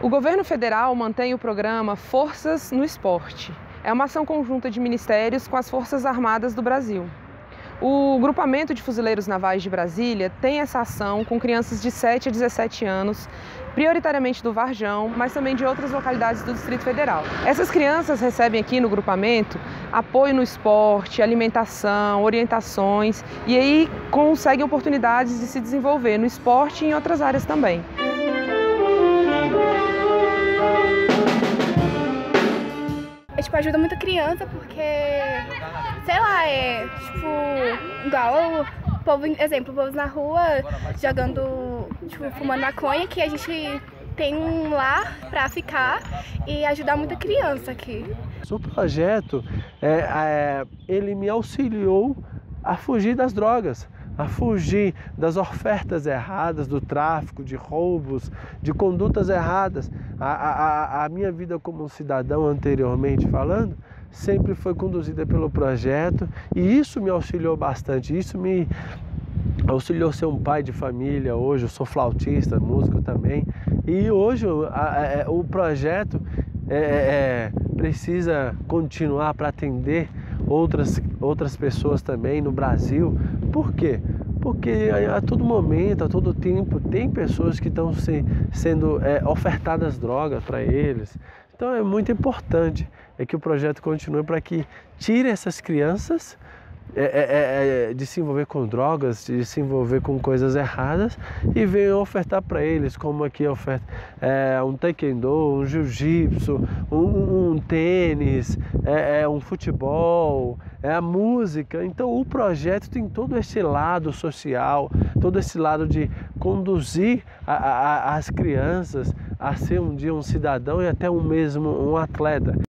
O governo federal mantém o programa Forças no Esporte. É uma ação conjunta de ministérios com as Forças Armadas do Brasil. O Grupamento de Fuzileiros Navais de Brasília tem essa ação com crianças de 7 a 17 anos, prioritariamente do Varjão, mas também de outras localidades do Distrito Federal. Essas crianças recebem aqui no grupamento apoio no esporte, alimentação, orientações e aí conseguem oportunidades de se desenvolver no esporte e em outras áreas também. Ajuda muito a criança porque, sei lá, igual o povo, exemplo, o povo na rua jogando, fumando maconha, que a gente tem um lar para ficar e ajudar muita criança aqui. O projeto, ele me auxiliou a fugir das drogas, a fugir das ofertas erradas, do tráfico, de roubos, de condutas erradas. A minha vida como cidadão, anteriormente falando, sempre foi conduzida pelo projeto e isso me auxiliou bastante, isso me auxiliou a ser um pai de família. Hoje eu sou flautista, músico também, e hoje o projeto precisa continuar para atender outras pessoas também no Brasil. Por quê? Porque a todo momento, a todo tempo, tem pessoas que estão sendo ofertadas drogas para eles. Então é muito importante que o projeto continue para que tire essas crianças de se envolver com drogas, de se envolver com coisas erradas e venham ofertar para eles, como aqui oferta um taekwondo, um jiu-jitsu, um tênis, um futebol, a música. Então o projeto tem todo esse lado social, todo esse lado de conduzir as crianças a ser um dia um cidadão e até mesmo um atleta.